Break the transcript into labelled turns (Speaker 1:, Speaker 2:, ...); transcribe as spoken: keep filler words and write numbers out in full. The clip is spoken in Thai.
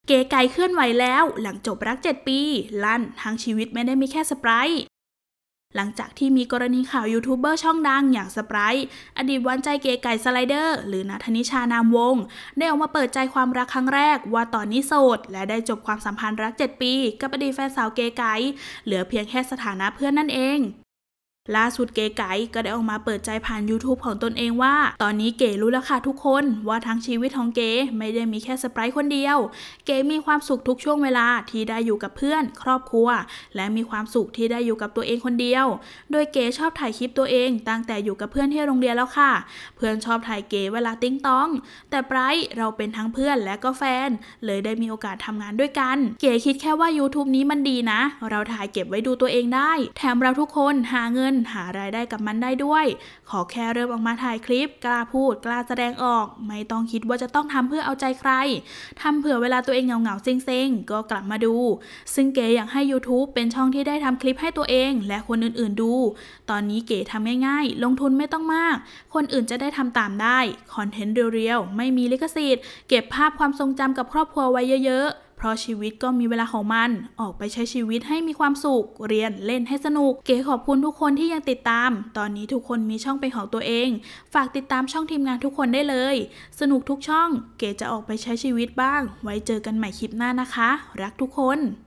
Speaker 1: เก๋ไก๋เคลื่อนไหวแล้วหลังจบรักเจ็ดปีลั่นทั้งชีวิตไม่ได้มีแค่สไปร์หลังจากที่มีกรณีข่าวยูทูบเบอร์ช่องดังอย่างสไปร์อดีตหวานใจเก๋ไก่สไลเดอร์หรือณธนิชานามวงศ์ได้ออกมาเปิดใจความรักครั้งแรกว่าตอนนี้โสดและได้จบความสัมพันธ์รักเจ็ดปีกับอดีตแฟนสาวเก๋ไก๋เหลือเพียงแค่สถานะเพื่อนนั่นเองล่าสุดเก๋ไก๋ก็ได้ออกมาเปิดใจผ่าน ยูทูบ ของตนเองว่าตอนนี้เก๋รู้แล้วค่ะทุกคนว่าทั้งชีวิตของเก๋ไม่ได้มีแค่สไปร์คนเดียวเก๋มีความสุขทุกช่วงเวลาที่ได้อยู่กับเพื่อนครอบครัวและมีความสุขที่ได้อยู่กับตัวเองคนเดียวโดยเก๋ชอบถ่ายคลิปตัวเองตั้งแต่อยู่กับเพื่อนที่โรงเรียนแล้วค่ะเพื่อนชอบถ่ายเก๋เวลาติ้งต้องแต่ไบรท์เราเป็นทั้งเพื่อนและก็แฟนเลยได้มีโอกาสทำงานด้วยกันเก๋คิดแค่ว่า ยูทูบ นี้มันดีนะเราถ่ายเก็บไว้ดูตัวเองได้แถมเราทุกคนหาเงินหารายได้กับมันได้ด้วยขอแค่เริ่มออกมาถ่ายคลิปกล้าพูดกล้าแสดงออกไม่ต้องคิดว่าจะต้องทำเพื่อเอาใจใครทำเผื่อเวลาตัวเองเหงาๆเซ็งๆก็กลับมาดูซึ่งเก๋อยากให้ ยูทูบ เป็นช่องที่ได้ทำคลิปให้ตัวเองและคนอื่นๆดูตอนนี้เก๋ทำง่ายๆลงทุนไม่ต้องมากคนอื่นจะได้ทำตามได้คอนเทนต์เรียวๆไม่มีลิขสิทธิ์เก็บภาพความทรงจำกับครอบครัวไว้เยอะๆเพราะชีวิตก็มีเวลาของมันออกไปใช้ชีวิตให้มีความสุขเรียนเล่นให้สนุกเก๋ขอบคุณทุกคนที่ยังติดตามตอนนี้ทุกคนมีช่องเป็นของตัวเองฝากติดตามช่องทีมงานทุกคนได้เลยสนุกทุกช่องเก๋จะออกไปใช้ชีวิตบ้างไว้เจอกันใหม่คลิปหน้านะคะรักทุกคน